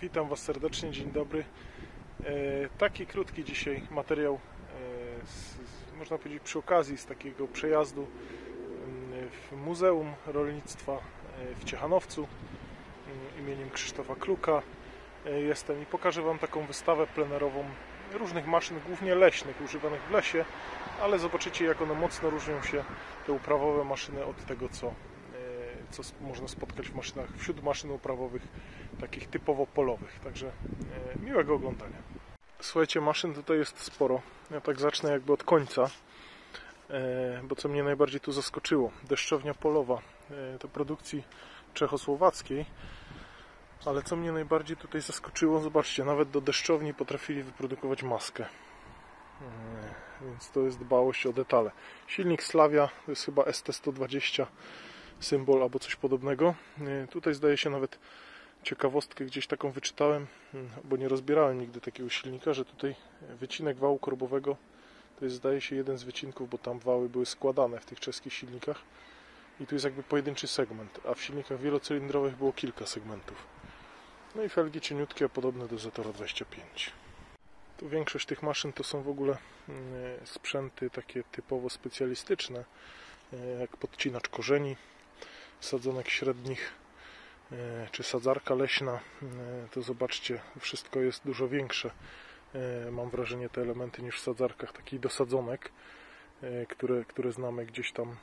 Witam Was serdecznie, dzień dobry. Taki krótki dzisiaj materiał, można powiedzieć przy okazji z takiego przejazdu w Muzeum Rolnictwa w Ciechanowcu imieniem Krzysztofa Kluka. Jestem i pokażę Wam taką wystawę plenerową różnych maszyn, głównie leśnych, używanych w lesie, ale zobaczycie, jak one mocno różnią się, te uprawowe maszyny, od tego, co można spotkać wśród maszyn uprawowych, takich typowo polowych. Także miłego oglądania. Słuchajcie, maszyn tutaj jest sporo. Ja tak zacznę jakby od końca, bo co mnie najbardziej tu zaskoczyło. Deszczownia polowa, to produkcji czechosłowackiej, ale co mnie najbardziej tutaj zaskoczyło, zobaczcie, nawet do deszczowni potrafili wyprodukować maskę. Więc to jest dbałość o detale. Silnik Slavia, to jest chyba ST120 symbol albo coś podobnego. Tutaj zdaje się, nawet ciekawostkę gdzieś taką wyczytałem, bo nie rozbierałem nigdy takiego silnika, że tutaj wycinek wału korbowego to jest, zdaje się, jeden z wycinków, bo tam wały były składane w tych czeskich silnikach i tu jest jakby pojedynczy segment, a w silnikach wielocylindrowych było kilka segmentów. No i felgi cieniutkie, a podobne do Zetora 25. Tu większość tych maszyn to są w ogóle sprzęty takie typowo specjalistyczne, jak podcinacz korzeni, sadzonek średnich, czy sadzarka leśna. To zobaczcie, wszystko jest dużo większe, mam wrażenie, te elementy, niż w sadzarkach takich dosadzonek, które znamy gdzieś tam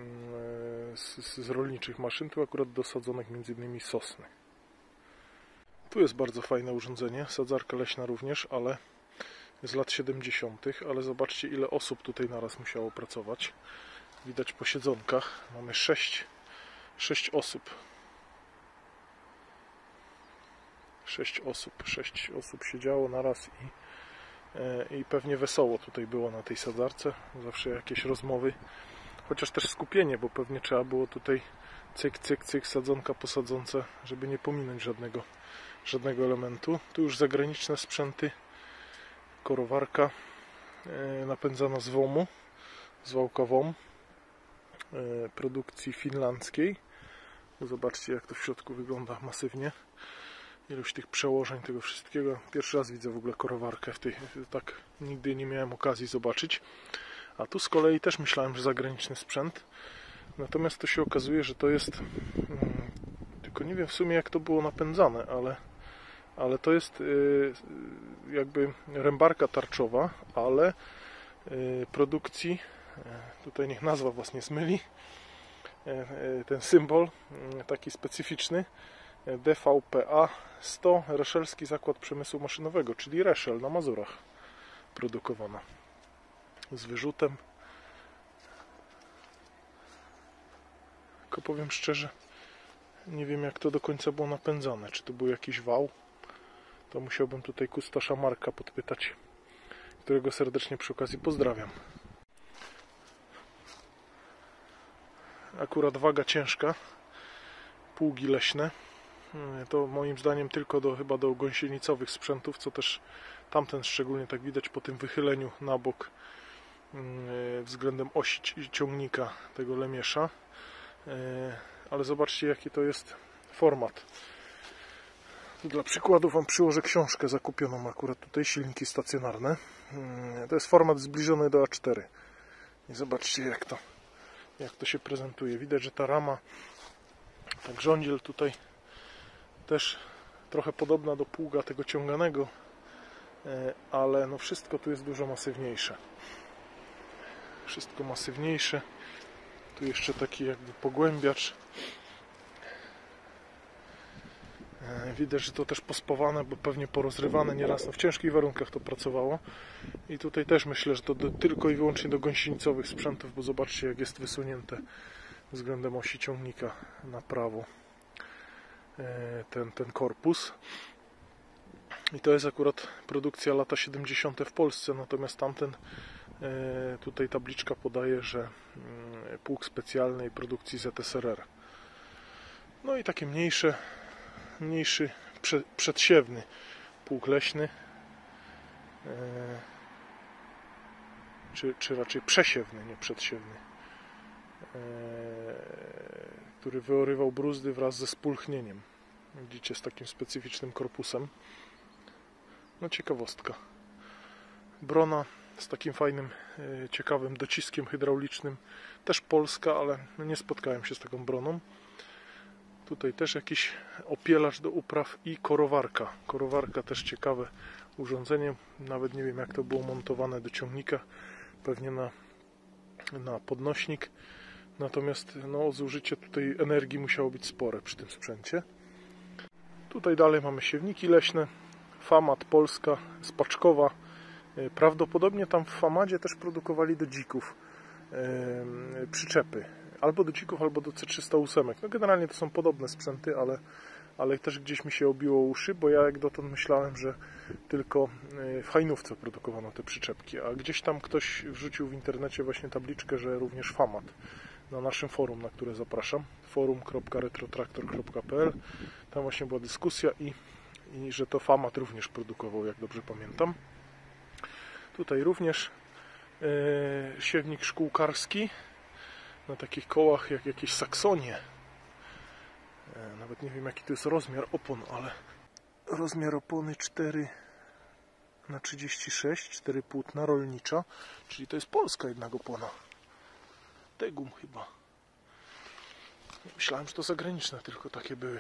z rolniczych maszyn. Tu akurat dosadzonek między innymi sosny. Tu jest bardzo fajne urządzenie, sadzarka leśna również, ale z lat 70., ale zobaczcie, ile osób tutaj naraz musiało pracować. Widać po siedzonkach. Mamy 6 osób. 6 osób siedziało naraz i pewnie wesoło tutaj było na tej sadzarce. Zawsze jakieś rozmowy, chociaż też skupienie, bo pewnie trzeba było tutaj cyk, cyk, cyk, sadzonka po sadzonce, żeby nie pominąć żadnego elementu. Tu już zagraniczne sprzęty. Korowarka napędzana z WOM-u, z wałka WOM, produkcji finlandzkiej. Zobaczcie, jak to w środku wygląda masywnie. Ilość tych przełożeń, tego wszystkiego. Pierwszy raz widzę w ogóle korowarkę tak nigdy nie miałem okazji zobaczyć. A tu z kolei też myślałem, że zagraniczny sprzęt. Natomiast to się okazuje, że to jest, tylko nie wiem w sumie, jak to było napędzane, ale to jest jakby rębarka tarczowa, ale produkcji, tutaj niech nazwa Was nie zmyli, ten symbol taki specyficzny, DVPA 100, Reszelski Zakład Przemysłu Maszynowego, czyli Reszel na Mazurach produkowana, z wyrzutem. Tylko powiem szczerze, nie wiem, jak to do końca było napędzane, czy to był jakiś wał. To musiałbym tutaj kustosza Marka podpytać, którego serdecznie przy okazji pozdrawiam. Akurat waga ciężka, pługi leśne. To moim zdaniem tylko chyba do gąsienicowych sprzętów, co też tamten szczególnie tak widać po tym wychyleniu na bok względem osi ciągnika tego lemiesza. Ale zobaczcie, jaki to jest format. Dla przykładu Wam przyłożę książkę zakupioną akurat tutaj, silniki stacjonarne. To jest format zbliżony do A4. I zobaczcie, jak to się prezentuje. Widać, że ta rama, tak żądziel tutaj też trochę podobna do pługa tego ciąganego, ale no wszystko tu jest dużo masywniejsze. Wszystko masywniejsze. Tu jeszcze taki jakby pogłębiacz. Widać, że to też pospawane, bo pewnie porozrywane nieraz. W ciężkich warunkach to pracowało. I tutaj też myślę, że to tylko i wyłącznie do gąsienicowych sprzętów, bo zobaczcie, jak jest wysunięte względem osi ciągnika na prawo ten korpus. I to jest akurat produkcja lata 70. w Polsce, natomiast tamten tutaj tabliczka podaje, że pług specjalnej produkcji ZSRR. No i takie mniejszy przedsiewny pług leśny, czy raczej przesiewny, nie przedsiewny, który wyorywał bruzdy wraz ze spulchnieniem. Widzicie, z takim specyficznym korpusem. No ciekawostka. Brona z takim fajnym, ciekawym dociskiem hydraulicznym. Też polska, ale nie spotkałem się z taką broną. Tutaj też jakiś opielacz do upraw i korowarka. Korowarka też ciekawe urządzenie. Nawet nie wiem, jak to było montowane do ciągnika. Pewnie na podnośnik. Natomiast no, zużycie tutaj energii musiało być spore przy tym sprzęcie. Tutaj dalej mamy siewniki leśne. Famad Polska, spaczkowa. Prawdopodobnie tam w Famadzie też produkowali do dzików przyczepy. Albo do dzików, albo do C308. No generalnie to są podobne sprzęty, ale też gdzieś mi się obiło uszy, bo ja jak dotąd myślałem, że tylko w Hajnówce produkowano te przyczepki, a gdzieś tam ktoś wrzucił w internecie właśnie tabliczkę, że również Famad. Na naszym forum, na które zapraszam, forum.retrotraktor.pl. Tam właśnie była dyskusja i że to Famad również produkował, jak dobrze pamiętam. Tutaj również siewnik szkółkarski na takich kołach jak jakieś Saksonie. Nawet nie wiem, jaki to jest rozmiar opon, ale rozmiar opony 4×36, 4 płótna rolnicza, czyli to jest polska jednak opona. Tegum chyba. Myślałem, że to zagraniczne tylko takie były.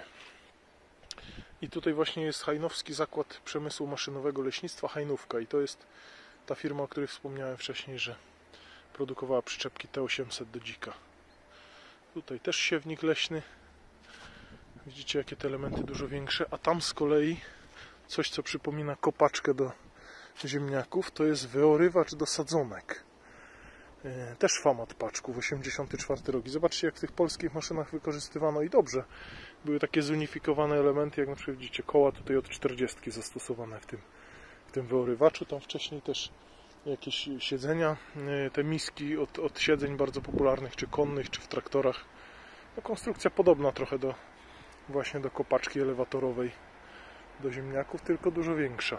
I tutaj właśnie jest Hajnowski Zakład Przemysłu Maszynowego Leśnictwa Hajnówka i to jest ta firma, o której wspomniałem wcześniej, że produkowała przyczepki T800 do dzika. Tutaj też siewnik leśny. Widzicie, jakie te elementy dużo większe. A tam z kolei coś, co przypomina kopaczkę do ziemniaków, to jest wyorywacz do sadzonek. Też Famad Paczków, 84 rok. I zobaczcie, jak w tych polskich maszynach wykorzystywano i dobrze. Były takie zunifikowane elementy, jak na przykład widzicie, koła tutaj od 40 zastosowane w tym wyorywaczu. Tam wcześniej też jakieś siedzenia, te miski od siedzeń bardzo popularnych, czy konnych, czy w traktorach. No, konstrukcja podobna trochę właśnie do kopaczki elewatorowej do ziemniaków, tylko dużo większa.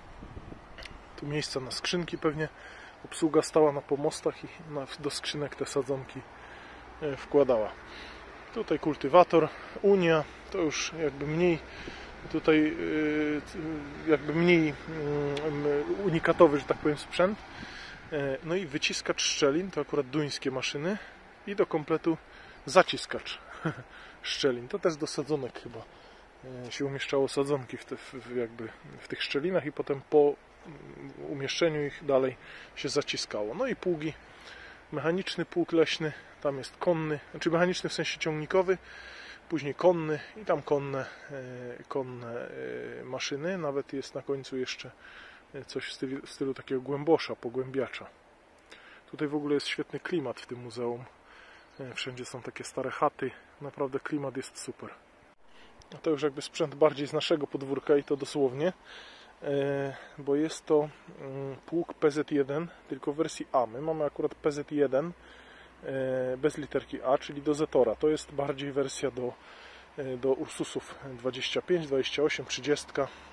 Tu miejsca na skrzynki pewnie. Obsługa stała na pomostach i do skrzynek te sadzonki wkładała. Tutaj kultywator Unia, to już jakby mniej tutaj jakby mniej unikatowy, że tak powiem, sprzęt. No i wyciskacz szczelin, to akurat duńskie maszyny i do kompletu zaciskacz szczelin. To też do sadzonek chyba się umieszczało sadzonki w tych szczelinach i potem po umieszczeniu ich dalej się zaciskało. No i pługi, mechaniczny pług leśny, tam jest konny, znaczy mechaniczny w sensie ciągnikowy, później konny i tam konne maszyny, nawet jest na końcu jeszcze coś w stylu takiego głębosza, pogłębiacza. Tutaj w ogóle jest świetny klimat w tym muzeum, wszędzie są takie stare chaty, naprawdę klimat jest super. A to już jakby sprzęt bardziej z naszego podwórka i to dosłownie, bo jest to pług PZ1, tylko w wersji A. My mamy akurat PZ1 bez literki A, czyli do Zetora. To jest bardziej wersja do Ursusów 25, 28, 30.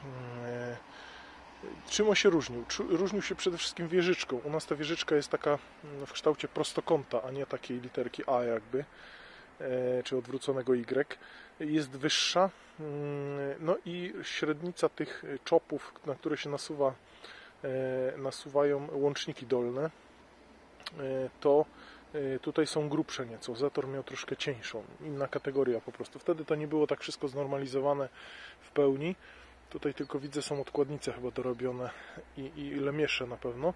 Czym on się różnił? Różnił się przede wszystkim wieżyczką. U nas ta wieżyczka jest taka w kształcie prostokąta, a nie takiej literki A jakby, czy odwróconego Y. Jest wyższa, no i średnica tych czopów, na które się nasuwają łączniki dolne, to tutaj są grubsze nieco. Zetor miał troszkę cieńszą, inna kategoria po prostu. Wtedy to nie było tak wszystko znormalizowane w pełni. Tutaj tylko widzę, są odkładnice chyba dorobione i lemiesze na pewno.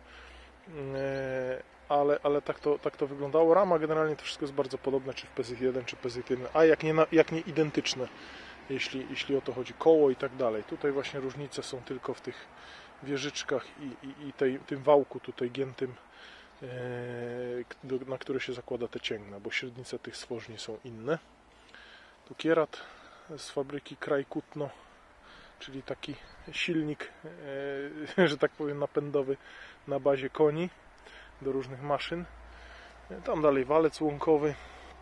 Ale tak to wyglądało. Rama generalnie to wszystko jest bardzo podobne, czy w PZ1, czy PZ1, a jak nie identyczne, jeśli o to chodzi. Koło i tak dalej. Tutaj właśnie różnice są tylko w tych wieżyczkach i tym wałku tutaj giętym, na które się zakłada te cięgna, bo średnice tych stworzni są inne. Tu kierat z fabryki Kraj Kutno, czyli taki silnik, że tak powiem, napędowy na bazie koni do różnych maszyn. Tam dalej walec łąkowy.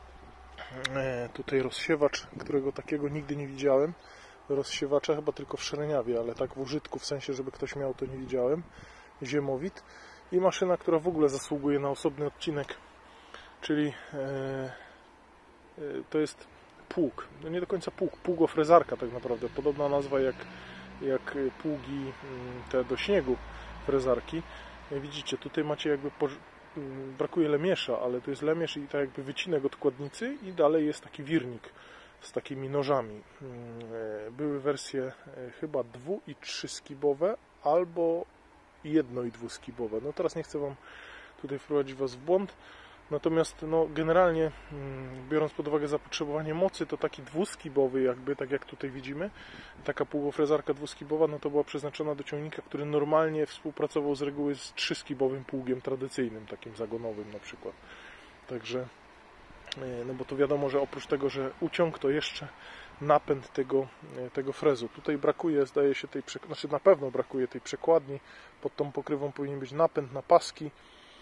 Tutaj rozsiewacz, którego takiego nigdy nie widziałem. Rozsiewacza chyba tylko w Szereniawie, ale tak w użytku, w sensie, żeby ktoś miał, to nie widziałem. Ziemowit. I maszyna, która w ogóle zasługuje na osobny odcinek, czyli to jest pług. No nie do końca pług, pługofrezarka tak naprawdę. Podobna nazwa jak pługi te do śniegu frezarki. Widzicie, tutaj macie jakby brakuje lemierza, ale to jest lemierz i tak jakby wycinek od kładnicy i dalej jest taki wirnik z takimi nożami. Były wersje chyba 2- i 3-skibowe albo 1- i 2-skibowe. No teraz nie chcę Wam tutaj wprowadzić Was w błąd. Natomiast no, generalnie biorąc pod uwagę zapotrzebowanie mocy, to taki 2-skibowy jakby, tak jak tutaj widzimy, taka pługofrezarka 2-skibowa, no to była przeznaczona do ciągnika, który normalnie współpracował z reguły z 3-skibowym pługiem tradycyjnym, takim zagonowym na przykład. Także, no bo to wiadomo, że oprócz tego, że uciąg, to jeszcze napęd tego frezu. Tutaj brakuje, zdaje się, znaczy na pewno brakuje tej przekładni. Pod tą pokrywą powinien być napęd na paski,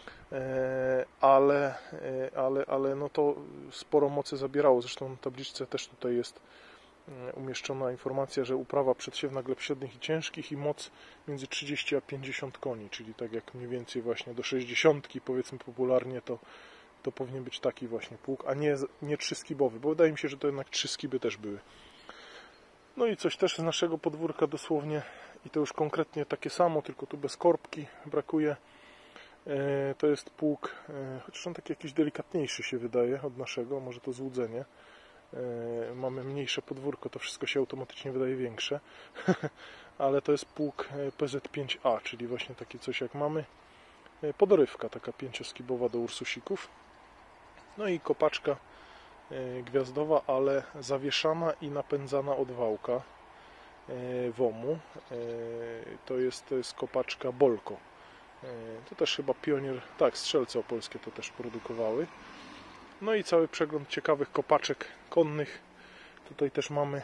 ale no to sporo mocy zabierało. Zresztą na tabliczce też tutaj jest umieszczona informacja, że uprawa przedsiewna gleb średnich i ciężkich i moc między 30 a 50 koni, czyli tak jak mniej więcej właśnie do 60, powiedzmy popularnie, to powinien być taki właśnie pług, a nie 3-skibowy, bo wydaje mi się, że to jednak 3 skiby też były. No i coś też z naszego podwórka dosłownie, i to już konkretnie takie samo, tylko tu bez korbki brakuje. To jest pług, chociaż on taki jakiś delikatniejszy się wydaje od naszego, może to złudzenie. Mamy mniejsze podwórko, to wszystko się automatycznie wydaje większe. Ale to jest pług PZ5A, czyli właśnie takie coś jak mamy. Podorywka taka 5-skibowa do ursusików. No i kopaczka gwiazdowa, ale zawieszana i napędzana od wałka WOM-u. To jest kopaczka Bolko. To też chyba Pionier, tak, Strzelce Opolskie to też produkowały. No i cały przegląd ciekawych kopaczek konnych. Tutaj też mamy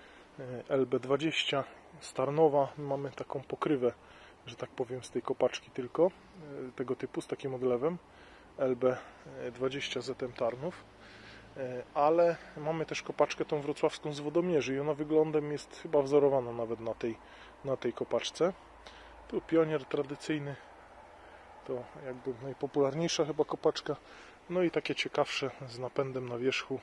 LB20 z Tarnowa. Mamy taką pokrywę, że tak powiem, z tej kopaczki tylko, tego typu, z takim odlewem. LB20 ZM Tarnów. Ale mamy też kopaczkę tą wrocławską z Wodomierzy i ona wyglądem jest chyba wzorowana nawet na tej kopaczce. Tu Pionier tradycyjny, to jakby najpopularniejsza chyba kopaczka. No i takie ciekawsze z napędem na wierzchu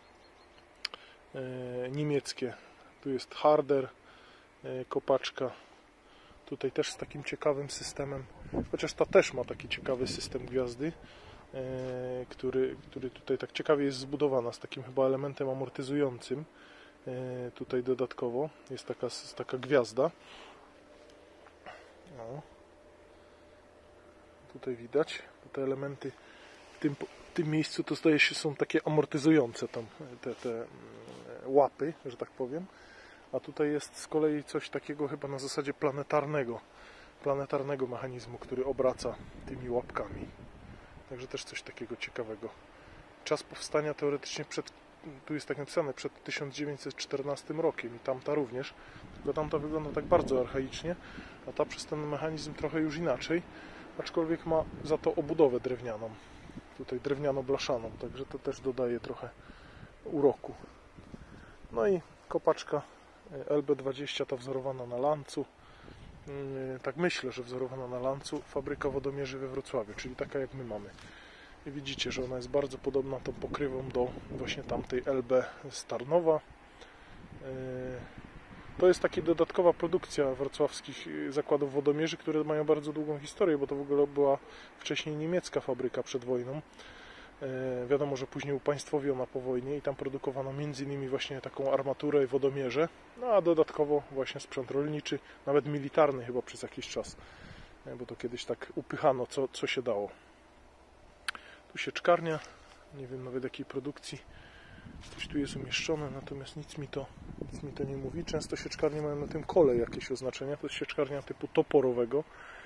niemieckie. Tu jest Harder kopaczka. Tutaj też z takim ciekawym systemem, chociaż ta też ma taki ciekawy system gwiazdy, który tutaj tak ciekawie jest zbudowana, z takim chyba elementem amortyzującym. Tutaj dodatkowo jest taka gwiazda. No. Tutaj widać, te elementy w tym miejscu to zdaje się są takie amortyzujące tam te łapy, że tak powiem. A tutaj jest z kolei coś takiego chyba na zasadzie planetarnego mechanizmu, który obraca tymi łapkami. Także też coś takiego ciekawego. Czas powstania teoretycznie tu jest tak napisane, przed 1914 rokiem i tamta również. Tylko tamta wygląda tak bardzo archaicznie, a ta przez ten mechanizm trochę już inaczej. Aczkolwiek ma za to obudowę drewnianą. Tutaj drewniano-blaszaną, także to też dodaje trochę uroku. No i kopaczka LB20, ta wzorowana na Lancu. Tak myślę, że wzorowana na Lancu. Fabryka Wodomierzy we Wrocławiu, czyli taka jak my mamy. I widzicie, że ona jest bardzo podobna tą pokrywą do właśnie tamtej LB z Tarnowa. To jest taka dodatkowa produkcja wrocławskich zakładów wodomierzy, które mają bardzo długą historię, bo to w ogóle była wcześniej niemiecka fabryka przed wojną. Wiadomo, że później upaństwowiona po wojnie i tam produkowano m.in. właśnie taką armaturę i wodomierze, no a dodatkowo właśnie sprzęt rolniczy, nawet militarny chyba przez jakiś czas, bo to kiedyś tak upychano co się dało. Tu sieczkarnia, nie wiem nawet jakiej produkcji, coś tu jest umieszczone, natomiast nic mi to nie mówi. Często sieczkarnie mają na tym kole jakieś oznaczenia, to jest sieczkarnia typu toporowego,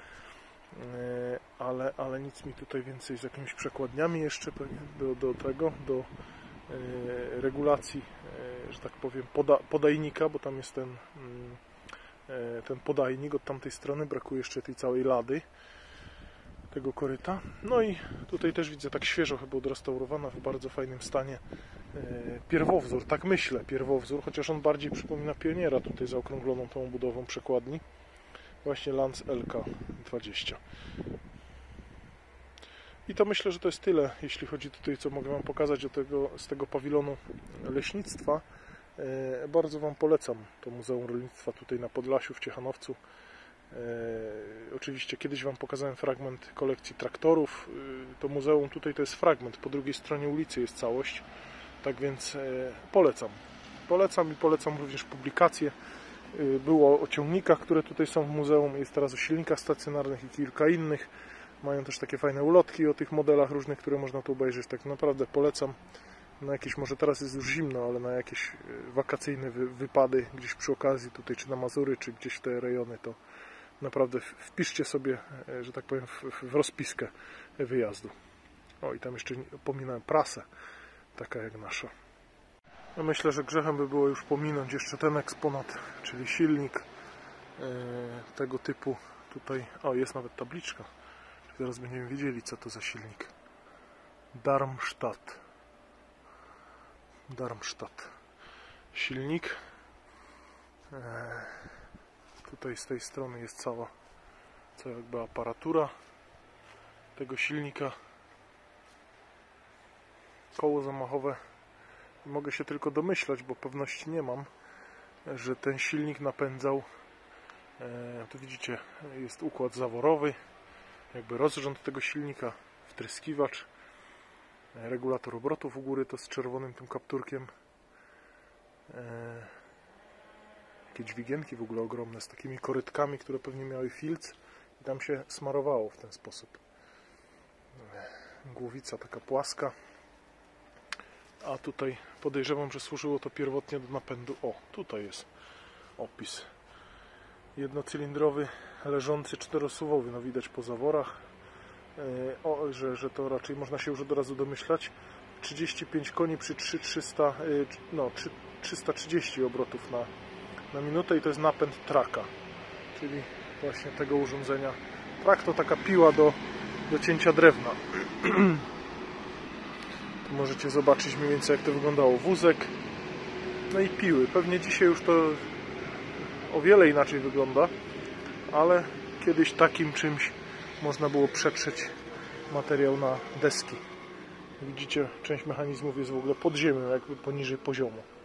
ale nic mi tutaj więcej z jakimiś przekładniami jeszcze do regulacji, że tak powiem, podajnika, bo tam jest ten podajnik od tamtej strony, brakuje jeszcze tej całej lady tego koryta. No i tutaj też widzę tak świeżo chyba odrestaurowana, w bardzo fajnym stanie pierwowzór, tak myślę, pierwowzór, chociaż on bardziej przypomina Pioniera tutaj zaokrągloną tą budową przekładni. Właśnie Lance LK20. I to myślę, że to jest tyle, jeśli chodzi tutaj, co mogę Wam pokazać z tego pawilonu leśnictwa. Bardzo Wam polecam to Muzeum Rolnictwa tutaj na Podlasiu, w Ciechanowcu. Oczywiście kiedyś Wam pokazałem fragment kolekcji traktorów. To muzeum tutaj to jest fragment, po drugiej stronie ulicy jest całość. Tak więc polecam. Polecam i polecam również publikacje. Było o ciągnikach, które tutaj są w muzeum. Jest teraz o silnikach stacjonarnych i kilka innych. Mają też takie fajne ulotki o tych modelach różnych, które można tu obejrzeć. Tak naprawdę polecam na jakieś, może teraz jest już zimno, ale na jakieś wakacyjne wypady gdzieś przy okazji tutaj, czy na Mazury, czy gdzieś w te rejony, to naprawdę wpiszcie sobie, że tak powiem, w rozpiskę wyjazdu. O, i tam jeszcze pominąłem prasę, taka jak nasza. No myślę, że grzechem by było już pominąć jeszcze ten eksponat, czyli silnik tego typu. Tutaj, o, jest nawet tabliczka. Teraz będziemy wiedzieli, co to za silnik. Darmstadt. Silnik. Tutaj z tej strony jest cała jakby aparatura tego silnika. Koło zamachowe. Mogę się tylko domyślać, bo pewności nie mam, że ten silnik napędzał, tu widzicie, jest układ zaworowy, jakby rozrząd tego silnika, wtryskiwacz, regulator obrotów u góry, to z czerwonym tym kapturkiem, takie dźwigienki w ogóle ogromne z takimi korytkami, które pewnie miały filc i tam się smarowało w ten sposób. Głowica taka płaska. A tutaj podejrzewam, że służyło to pierwotnie do napędu. O, tutaj jest opis. Jednocylindrowy, leżący, czterosuwowy, no widać po zaworach, że to raczej można się już od razu domyślać. 35 koni przy 330 obrotów na minutę i to jest napęd traka, czyli właśnie tego urządzenia. Trak to taka piła do cięcia drewna. Możecie zobaczyć mniej więcej, jak to wyglądało. Wózek, no i piły. Pewnie dzisiaj już to o wiele inaczej wygląda, ale kiedyś takim czymś można było przetrzeć materiał na deski. Widzicie, część mechanizmów jest w ogóle pod ziemią, jakby poniżej poziomu.